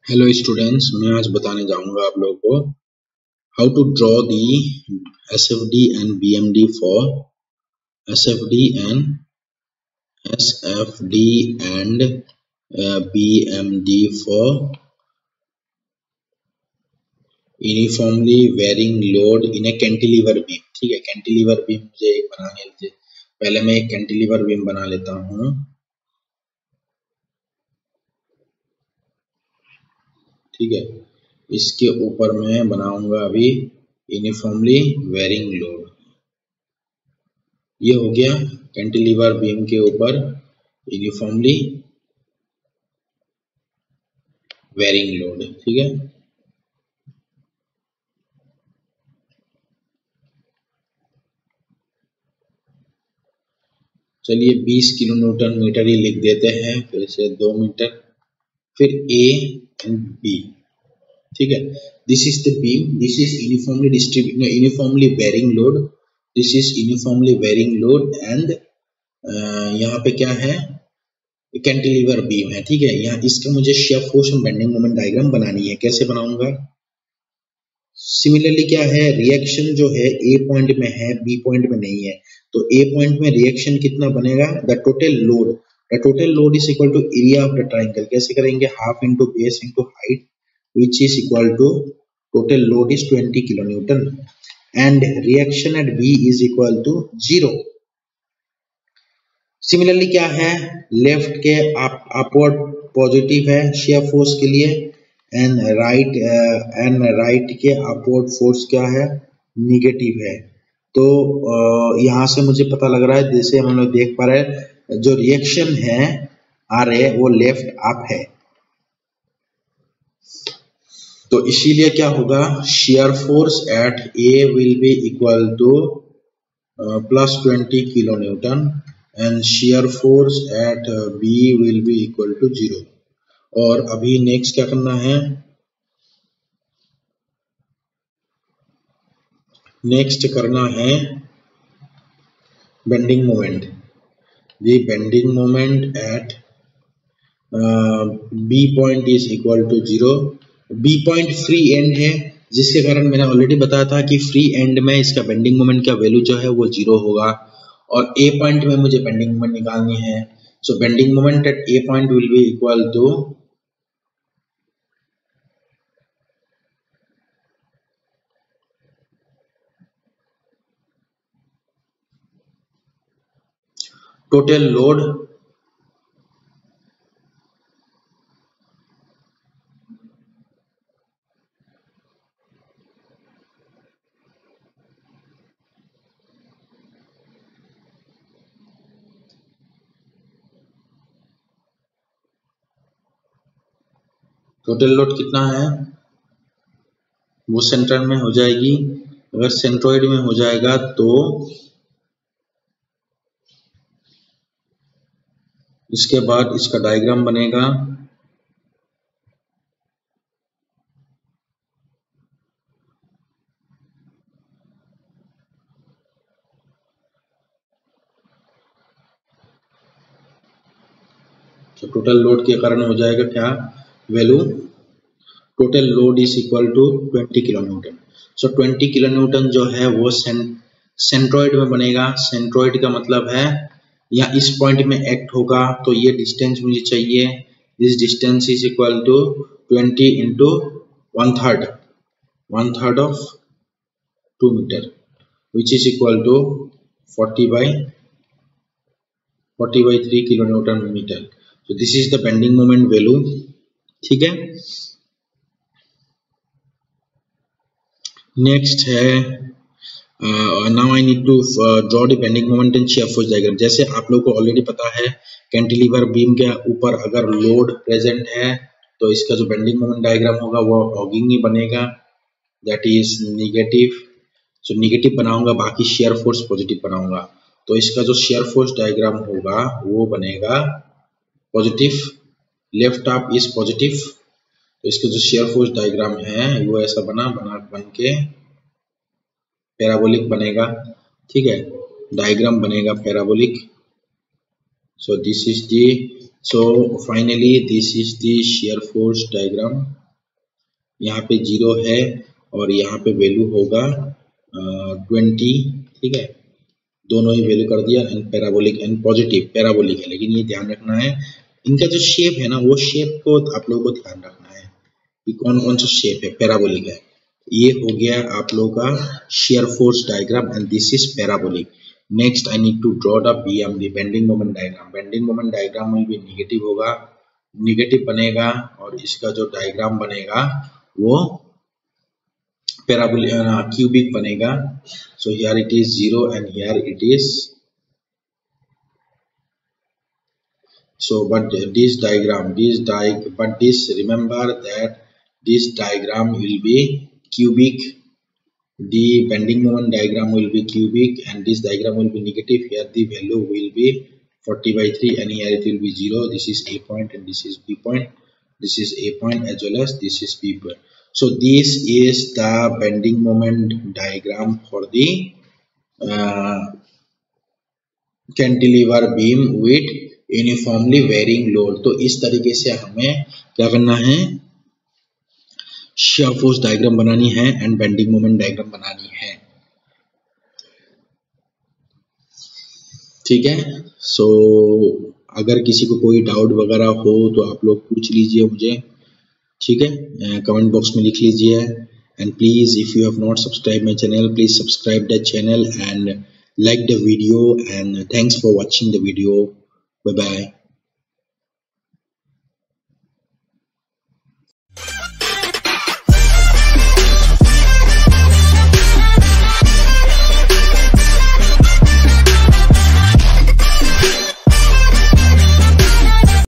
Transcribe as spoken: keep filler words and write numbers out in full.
Hello students, मैं आज बताने जाऊंगा आप लोगों को how to draw the SFD and BMD for SFD and SFD and BMD for uniformly varying load in a cantilever beam. ठीक है, कैंटिलीवर बीम मुझे एक बनाने लीजिए। पहले मैं एक कैंटिलीवर बीम बना लेता हूँ। ठीक है, इसके ऊपर मैं बनाऊंगा अभी यूनिफॉर्मली वेरिंग लोड। ये हो गया कैंटिलीवर बीम के ऊपर यूनिफॉर्मली वेरिंग लोड। ठीक है, चलिए बीस किलो न्यूटन मीटर ही लिख देते हैं, फिर से दो मीटर, फिर ए एंड बी। ठीक है, this is the beam, this is uniformly distribute uniformly varying load, this is uniformly varying load and यहाँ पे क्या है, कैंटिलीवर बीम है। ठीक है, यहाँ इसका मुझे shear force and bending moment diagram बनानी है। कैसे बनाऊंगा? सिमिलरली क्या है, रिएक्शन जो है ए पॉइंट में है, बी पॉइंट में नहीं है, तो ए पॉइंट में रिएक्शन कितना बनेगा? The total load, the total load is equal to area of the triangle. कैसे करेंगे? Half into base into height which is equal to total load is twenty kilo newton and reaction at B is equal to zero. Similarly क्या है, left के upward positive है shear force के लिए and right end right के upward force क्या है? Negative है। तो uh, यहाँ से मुझे पता लग रहा है, जैसे हम लोग देख पा रहे हैं, जो रिएक्शन है आ रहे वो लेफ्ट अप है, तो इसीलिए क्या होगा, shear force at A will be equal to plus twenty kilo newton and shear force at B will be equal to zero. और अभी नेक्स्ट क्या करना है, नेक्स्ट करना है bending moment. The bending moment at B point is equal to zero. B point free end है, जिसके कारण मैंने ऑलरेडी बताया था कि फ्री एंड में इसका बेंडिंग मोमेंट का वैल्यू जो है वो जीरो होगा, और ए पॉइंट में मुझे बेंडिंग मोमेंट निकालनी है। So bending moment at A point will be equal to total load total load कितना है वो सेंटर में हो जाएगी। अगर सेंट्रोइड में हो जाएगा तो इसके बाद इसका डायग्राम बनेगा। तो टोटल लोड के कारण हो जाएगा क्या value, total load is equal to twenty kilo newton. So twenty kilo newton जो है वो सेंट्रोइड में बनेगा। सेंट्रोइड का मतलब है या इस पॉइंट में एक्ट होगा, तो ये डिस्टेंस मुझे चाहिए, this distance is equal to twenty into one third one third of two metre which is equal to forty by forty by three kilo newton metre. तो this is the bending moment value. ठीक है, next है now I need to draw the bending moment in shear force diagram. जैसे आप लोगों को already पता है, कैंटिलीवर बीम के ऊपर अगर लोड प्रेजेंट है तो इसका जो बेंडिंग मोमेंट डायग्राम होगा वो ऑगिंग ही बनेगा, दैट इज निगेटिव। सो निगेटिव बनाऊंगा, बाकी शेयर फोर्स पॉजिटिव बनाऊंगा, तो इसका जो शेयर फोर्स डायग्राम होगा वो बनेगा positive, left up is positive. तो इसका जो शेयर फोर्स डायग्राम है वो ऐसा बना बना बन के पैराबोलिक बनेगा। ठीक है, डायग्राम बनेगा parabolic. So this is the so finally this is the shear force diagram. यहाँ पे जीरो है और यहाँ पे वैल्यू होगा ट्वेंटी, ठीक है, दोनों ही वैल्यू कर दिया। And parabolic and positive parabolic है, लेकिन ये ध्यान रखना है इनका जो शेप है ना, वो शेप को आप लोगों को ध्यान रखना है कि कौन कौन सा शेप है। पैराबोलिक है, ये हो गया आप लोगों का shear force diagram and this is parabolic. Next I need to draw the B M D bending moment diagram. Bending moment diagram में भी निगेटिव होगा, निगेटिव बनेगा, और इसका जो डायग्राम बनेगा वो पैराबोलिक क्यूबिक बनेगा। So here it is zero and here it is, so but this diagram this di but this remember that this diagram will be cubic, the bending moment diagram will be cubic and this diagram will be negative. Here the value will be forty by three and here it will be zero. This is A point and this is B point, this is A point as well as this is B point. So this is the bending moment diagram for the uh, cantilever beam with uniformly varying load. तो इस तरीके से हमें क्या करना है, shear force diagram बनानी है एंड बेंडिंग मोमेंट डायग्राम बनानी है, ठीक है। सो so, अगर किसी को कोई डाउट वगैरह हो तो आप लोग पूछ लीजिए मुझे, ठीक है, कमेंट बॉक्स में लिख लीजिए। And please if you have not subscribe my channel, please subscribe the channel and like the video and thanks for watching the video. Bye bye.